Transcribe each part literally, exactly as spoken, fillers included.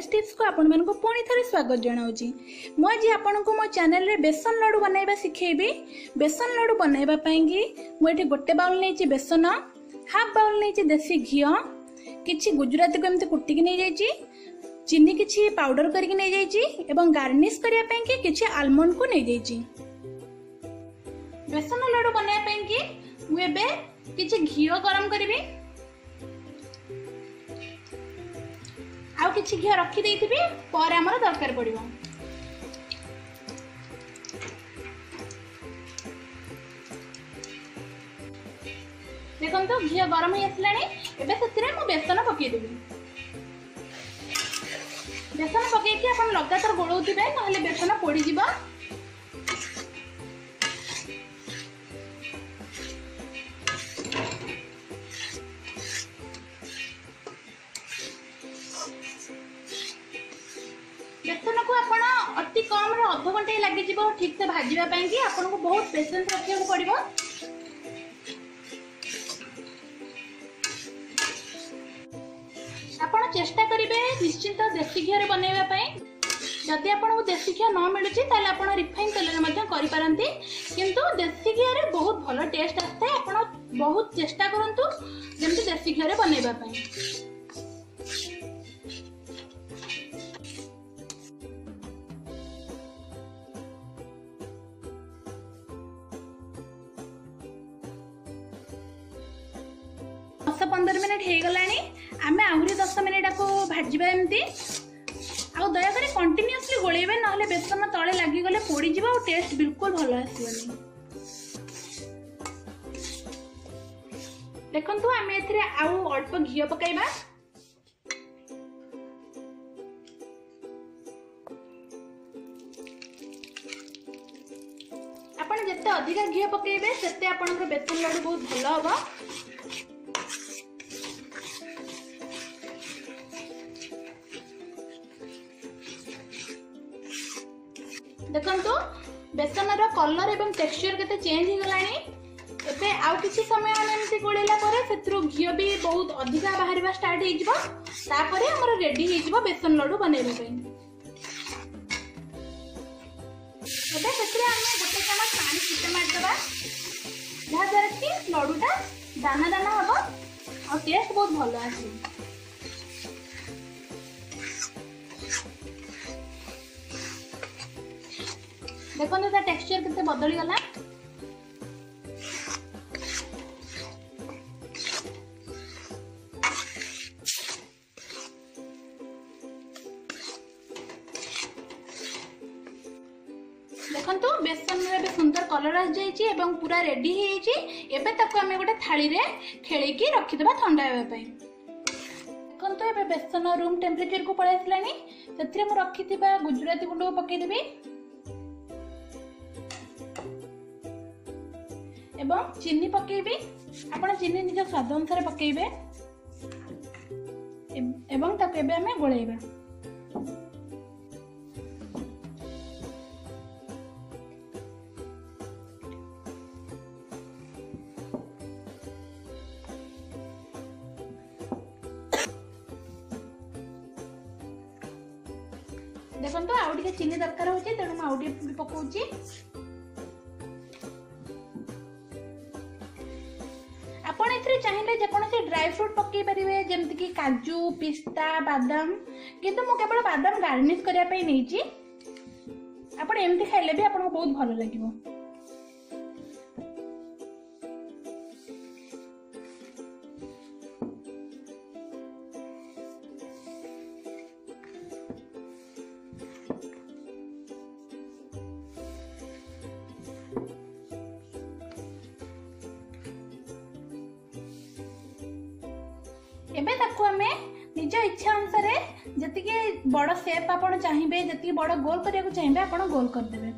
Test tips को आपण मानको पुणी थरे स्वागत जनाउची। मु आज आपण को मो चैनल रे बेसन लड्डू बनाइबा सिखेबी। बेसन लड्डू बनाइबा पई मु एठी गोटे बाउल नेची बेसन, हाफ बाउल नेची देसी घी, किछि गुजराती को एमते कुट्टी के नै जाईची, चीनी किछि पाउडर करके नै जाईची एवं गार्निश करिया पई कि किछि आलमंड को नै जाईची। बेसन लड्डू बनाइबा पई कि मु एबे किछि घी गरम करबी, आउ किछि घी रखी देइथिबी पर हमर दरकार पड़िबो। देखन तो घी गरम हो आसलानी। एबे सेतिरे मु बेसन पके देबी। बेसन पके कि अपन लगातार गोळौथिबे नहले बेसन पोड़ी जिवो। बेसन को आपण अति कम रे आधा घंटे लागि जिवो ठीक से भाजीबा पई कि आपण को बहुत पेशेंस रखिया पड़िबो। आपण चेष्टा करिवे निश्चित देसी घी रे बनाइबा पई। जदि आपण को देसी घी न मिलुची ताले आपण रिफाइन तेल रे मध्य करि पारंती, किंतु देसी घी रे बहुत भलो टेस्ट आस्ते। आपण बहुत चेष्टा करंतु जेमति देसी घी रे बनाइबा पई। दस पंद्रह मिनट हो गलानी। आमे आहुरी दस मिनट को भाजबा एमती। आ दया करे कंटिन्यूअसली गोळेबे नहले बेसन तळे लागि गले पोड़ी जिवो और टेस्ट बिल्कुल भलो आसीबनी। देखंतु आमे एथिरे आउ अल्प घी पकाइबा। आपण जत्ते अधिक घी पकाइबे सेते आपनकर बेसन लड्डू बहुत भलो होबो। देखंतु बेसन रो कलर एवं टेक्सचर केते चेंज हो गलानी। एबे आउ किछि समय एमती गोळेला परे सेत्रो घी भी बहुत अधिका बाहरिबा स्टार्ट हे जिवो। तापरे हमर रेडी हे जिवो बेसन लड्डू बनाइबा पई। एबे सेत्रे हम गोटे चमच पानी छिटे मार दबा, जहा द्वारा कि लड्डूटा दाना दाना हबो और टेस्ट बहुत भलो आसी। देखो तो टेक्सचर कितने बदली गला। देखंतु बेसन रे सुंदर कलर आ जाईची एवं पूरा रेडी हे जाईची। एबे ताको हमें गोटे थाली रे खेली की रखि देबा ठंडा हेबा पई। देखंतु एबे बेसन रूम टेम्परेचर को पळे आसलानी। सेथिरे मु रखिथिबा गुजराती गुंड पके देबी एवं चीनी पकेबी। आपण चीनी निज स्वाद अनुसार पकेबे एवं ताको एबे हमें गोळेबा। देखंतु आउ टिके चीनी दरकार होची तेणु म आउ टिके पकोची। आपण एथरे चाहिए जेकोसी ड्राई फ्रूट पकई पारे जमती कि काजू, पिस्ता, बादाम, किंतु मु केवल बादाम गार्निश करिया पई नैची। आपण एमती खाइले भी आपन बहुत भलो लागिवो। एबे ताको हमें निज इच्छा अनुसार जति के बड़ शेप आपण चाहिए जति बड़ गोल करिया को चाहिए आपण गोल कर देबे।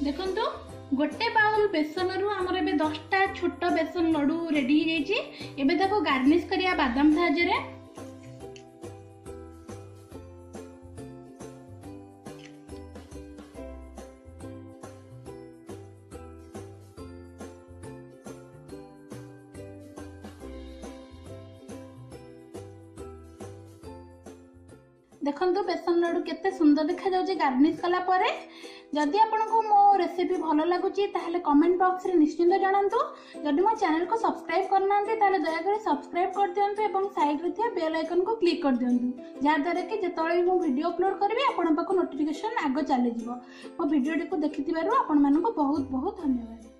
देखंतु गोटे बाउल बेसन रु हमर एबे दसटा छोट बेसन लड्डू रेडी हो जाइए। एबे ताको गार्निश करिया बादाम साहाय्य रे। देखंतु बेसन लड्डू केते सुंदर देखा जाउचे गार्निश कला परे। जदि आपनको मो रेसिपी भलो लागुची ताहले कमेंट बॉक्स रे निश्चिंत जणांतु। जदि मो चैनल को सब्सक्राइब करनांते ताहले दया करी सब्सक्राइब कर दियंतु एवं साइड रे थिया बेल आइकन को क्लिक कर दियंतु, जा द्वारा कि जेतळे मो वीडियो अपलोड करबी आपन पाको नोटिफिकेशन आगो चली जिवो। मो वीडियो को देखिथिबारु आपन मानको बहुत बहुत धन्यवाद।